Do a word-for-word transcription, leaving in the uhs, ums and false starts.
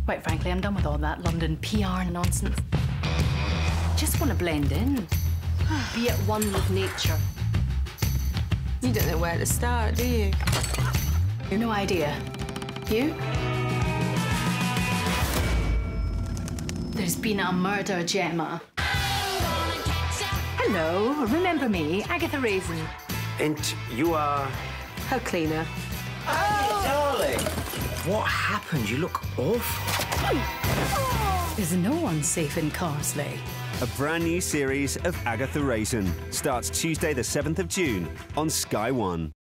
Quite frankly, I'm done with all that London P R nonsense. Just want to blend in. Be at one with nature. You don't know where to start, do you? No idea. You? There's been a murder, Gemma. Hello, remember me, Agatha Raisin. And you are... Her cleaner. Oh, darling! What happened? You look awful. Is no one safe in Carsely? A brand new series of Agatha Raisin starts Tuesday the seventh of June on Sky One.